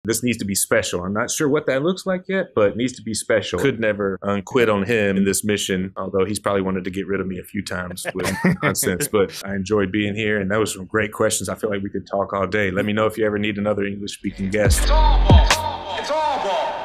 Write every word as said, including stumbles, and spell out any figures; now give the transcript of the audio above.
this needs to be special. I'm not sure what that looks like yet, but it needs to be special. Could never um, quit on him in this mission, although he's probably wanted to get rid of me a few times with nonsense. But I enjoyed being here, and that was some great questions. I feel like we could talk all day. Let me know if you ever need another English speaking guest. It's all ball. It's all ball.